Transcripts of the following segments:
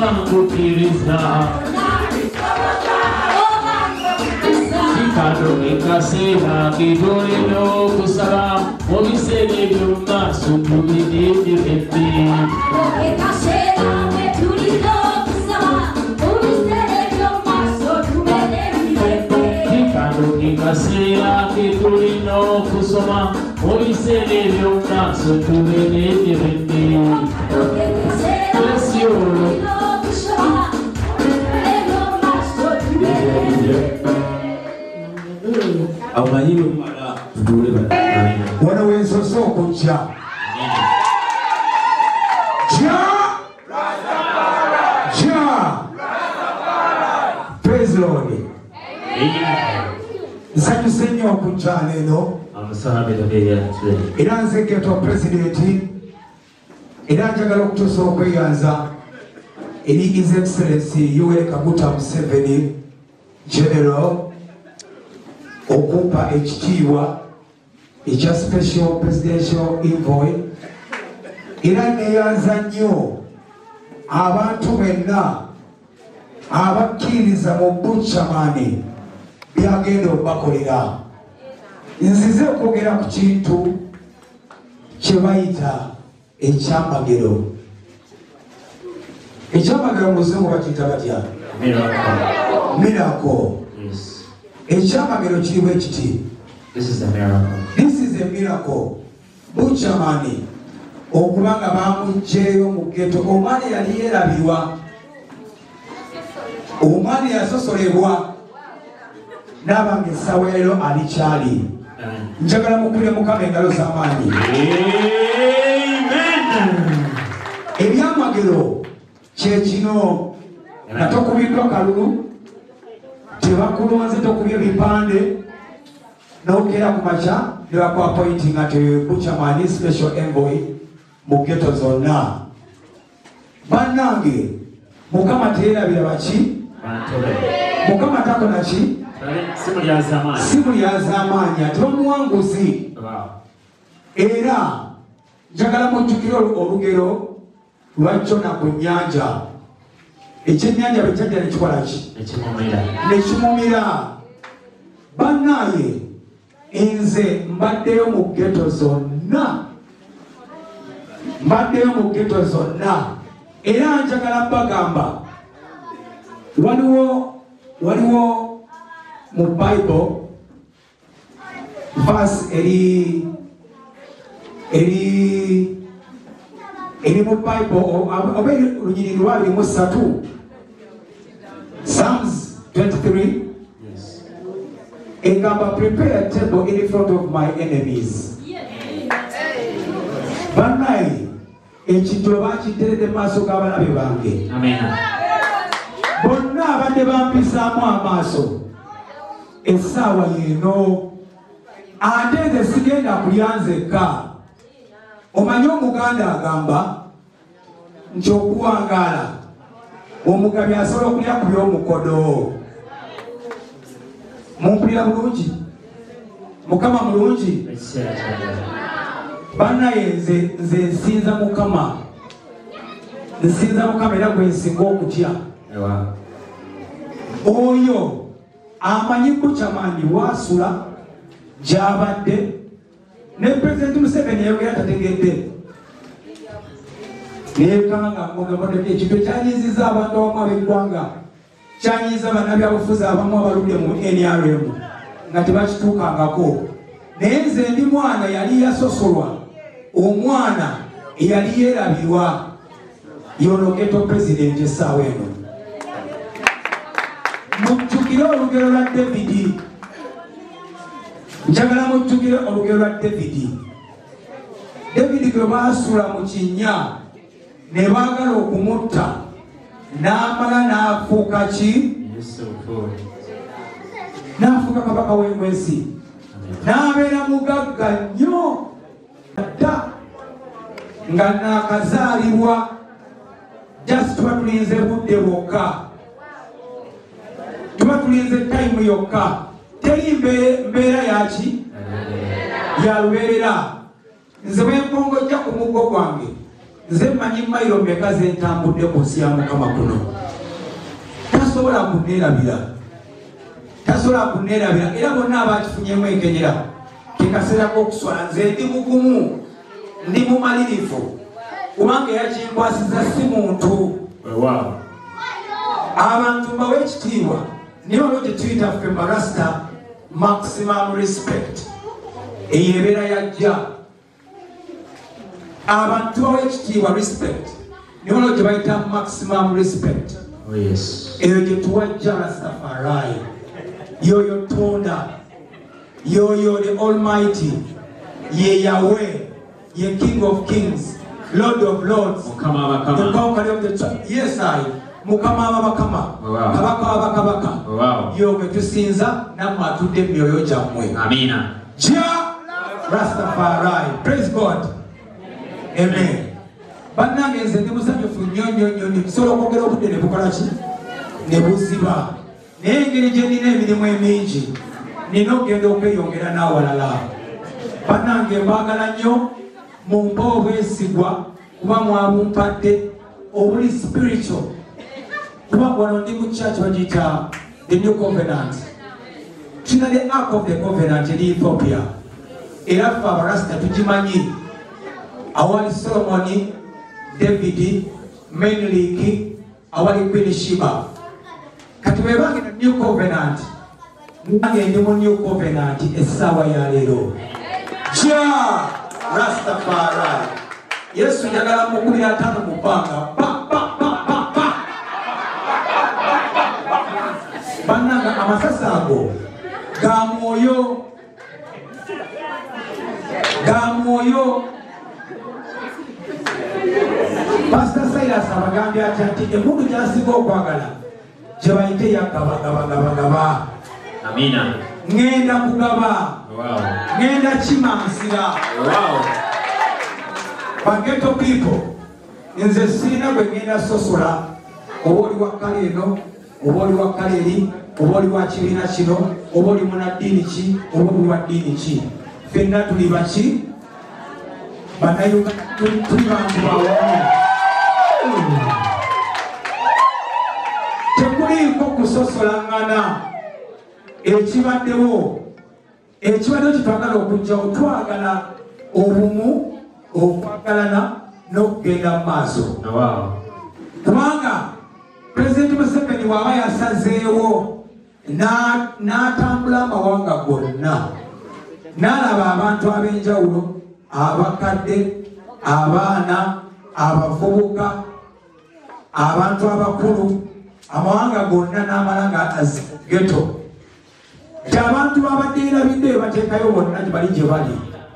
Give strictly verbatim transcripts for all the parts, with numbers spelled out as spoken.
kukiriza Kikado ikasera kidolino kusaba Mobisege byumaso tubididi beti Ikasera metulino kusaba Mobisege byumaso tubididi beti Kikado ikasera kidolino kusaba Mobisege byumaso tubididi beti Bless you Amanyiru mala dule ba. Wana wenso so kucha. Ja. Ja. Praise Lord. Amen. Zanyu senyo kucha lelo. I'm so happy to be here today. Iranze geto president. Iranja galo kutuso kweyanza. Ili His Excellency Yoweri Kaguta Museveni General okupa ekitiibwa ekya special presidential envoy era neyanza nnyo abantu benna abakkiriza mu Buchamani byagenda okubakolera. Nzize okwogera ku kintu kye bayita ekyamagero. Ekyamagero mu Luzungu bakiyita batya? Miracle. Yes. Ekyamagero kiriwo ekiti. This is a miracle. This is a miracle. Buchamani okubanga bamugyeyo mu ghetto. Omwana yali yeerabirwa. Omwana yasosolebwa. N'abange essaawa leero alikyali. Njagala mukulire Mukama engalo z'amaanyi. Amen. Ebyamagero kye kino nga tokubiddwa kalulu. Tebakulonze tokubye ebipande n'okera ku makya ne bakwapointinga te Buchamani special envoy mu ghetto zonna. Bannange Mukama teerabira baki? Mukama takola ki? Simu lyazamaanyi. Simu lyazamaanyi ate omuwanguzi. Era njagala mujjukire olugero lwa Jona ku nnyanja. Ekyennyanja bwe kyajja ne kikola ki? Ne kimumira. Bannaye nze mbaddeyo mu ghetto zonna. Mbaddeyo mu ghetto zonna. Era njagala mbagamba waliwo waliwo mu Bible verse eri eri eri mu Bible oba lunyiri lwa abiri mu ssatu Psalms twenty-three. Yes. Egamba prepare a table in front of my enemies. Bannaye ekintu bakiteredde mu maaso g'abalabe bange. Amen. Bonna abadde bampisaamu amaaso essaawa yeeno ate nze sigenda kulya nzekka. Omanyi Omuganda agamba nti okuwangaala omugabi asobola okulya ku by'omukodo. Mumpulira bulungi? Mukama mulungi? Bannaye nze nze nsinza Mukama. Nsinza Mukama era gwe nsinga okutya. Oyo amanyi Buchamani waasula gy'abadde ne Pulezidenti Museveni yayogera tategedde. Neekanga mugambadde ekintu ekyanyiizizza abantu abamu ab'eggwanga, kyanyiiza bannabyabufuzi abamu abaludde mu N R M nga tebakituukangako. Naye nze ndi mwana yali yasosolwa, omwana eyali yeerabirwa y'ono ghetto president essaawa eno. Mujjukire olugero lwa David. Njagala mujjukire olugero lwa David. David gwe baasula mu kinnya ne baagala okumutta n'amala n'afuuka ki? N'afuuka kabaka w'ensi. N'abeera mugagga nnyo dda nga naakazaalibwa just tuba tulinze budde bwokka. Tuba tulinze time yokka. Teri mbeera yaki? Ya lubeerera. Nze bwe mpongojja ku muggo gwange nze mmanyi mayiro mmeka ze ntambudde ku nsi ya Mukama kuno. Tasobola kunneerabira. Tasobola kunneerabira era bonna abakifunyemu enkenyera ke kaseera k'okuswala nze ndi mugumu ndi mumalirivu kubanga yakinkwasiza si muntu. Abantu mbawe ekitiibwa niyo olwo gye tuyita ffe barasta maximum respect eyo ebeera yajja. Abantu bawe ekitiibwa respect niyo olwo gye bayita maximum respect. Eyo gye tuwajja Rastafari yoyo Tonda yoyo the Almighty ye Yahweh ye King of Kings Lord of Lords the conqueror of the church. Yes I Mukama abakama kabaka abakabaka yo gwe tusinza nammwe atudde mu myoyo gyammwe. Amina. Jah Rastafari. Praise God. Amen. Bannange nze ndi musanyufu nnyo nnyo nnyo nsobola okwogera obudde ne bukola ki ne buziba naye engeri gye nina emirimu emingi nina okugenda okweyongera n'awalala. Bannange mbaagala nnyo mumpa obwesigwa kuba mwabumpadde obuli spiritual kuba wano ndi mu church bagiyita the New Covenant. Tulina the Ark of the Covenant eri Ethiopia era ffe abarasita tugimanyi awali Solomoni, David, Menelik, awali Queen Sheba. Kati bwe bange na New Covenant nange ndi mu New Covenant essaawa ya leero. Jah Rastafari. Yesu njagala mukubiri ataano mu bbanga pa pa pa pa pa. Bannanga amasasi ago ga mwoyo ga mwoyo. Pastor Silas abagambye ati ati emundu gy'asinga okwagala gye bayite yakabagabagabagaba. Amina. Ngenda kugaba. Wow. Ngenda kimansira. Wow. Bageto people nze sirina gwe ngenda sosola oba oli wa kkala eno oba oli wa kkala eri oba oli wa kibiina kino oba oli munaddiini ki oba oli wa ddiini ki. Ffenna tuli baki bannayuganda tuli bantu bawamu. Tekuliiko kusosolangana ekibaddewo ekibaddewo kitwagala okujjawo twagala obumu okwagalana n'okugenda mu maaso. Kubanga Pulezidenti Museveni bw'aba yasazeewo n'atambula amawanga gonna n'alaba abantu ab'enjawulo abakadde abaana abavubuka abantu abakulu amawanga gonna n'amala nga geto nti abantu babadde erabidde bateekayo bonna gye bali gye bali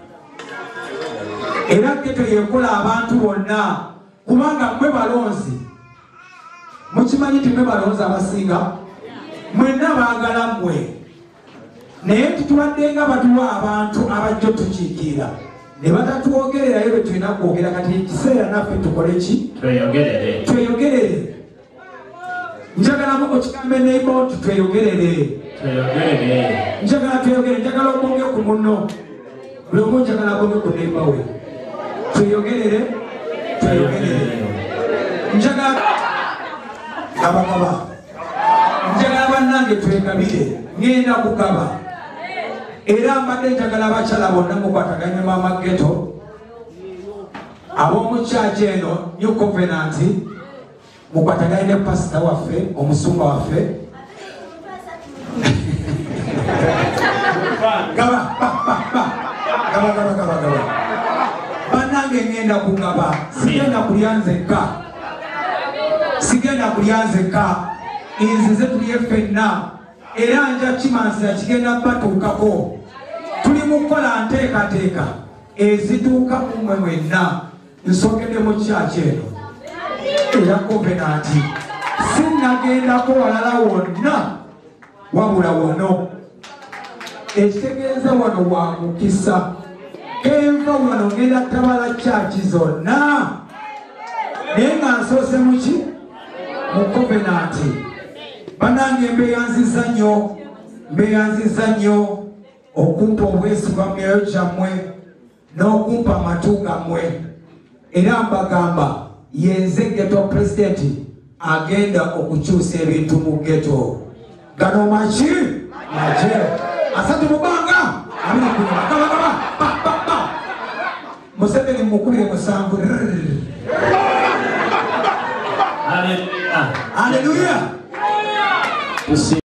era geto yekola abantu bonna kubanga mwe balonzi mukimanyi ti mwe balonzi abasinga mwenna baagala mmwe naye titubadde nga batuwa abantu abajja tukiikira ne batatuwogererayo bwe tulina kwogera kati ekiseera naffe tukole ki Tweyogerere. tweyogerere. Njagala muko kigambe neighbor nti tweyogerere. Tweyogerere. Njagala tweyogerere. Njagala obonge ku munno buli omu njagala abonge ku neighbor we. Tweyogerere. Tweyogerere. Njagala gaba gaba. Njagala bannange twegabire. Ngenda kugaba. Era mbadde njagala abakyala bonna mukwataganye mu amageto ab'omu kyaki eno New Covenant mukwataganye ne pasita waffe omusumba waffe gaba gaba gaba gaba gaba bannange ngenda kugaba sigenda kulya nzekka sigenda kulya nzekka nzize tulye ffenna era nja kimansira kigenda batuukako. Tuli mu kukola nteekateeka ezituuka mu mmwe mwenna nsookedde mu kyaki eno era Covenant sinnagendako walala wonna wabula wano ekitegeeza wano wa mukisa enva wano ngenda tabala kyaki zonna naye nga nsoose muki mu Covenant. Bannange mbeyanziza nnyo mbeyanziza nnyo okumpa obwesigwa mu myoyo gyammwe n'okumpa amatu gammwe era mbagamba yenze ghetto president agenda okukyusa ebintu mu ghetto. Gano machi maje asatu mubanga amina kunyuma kaba kaba ba ba ba Museveni mukubire musanvu. Hallelujah. Hallelujah.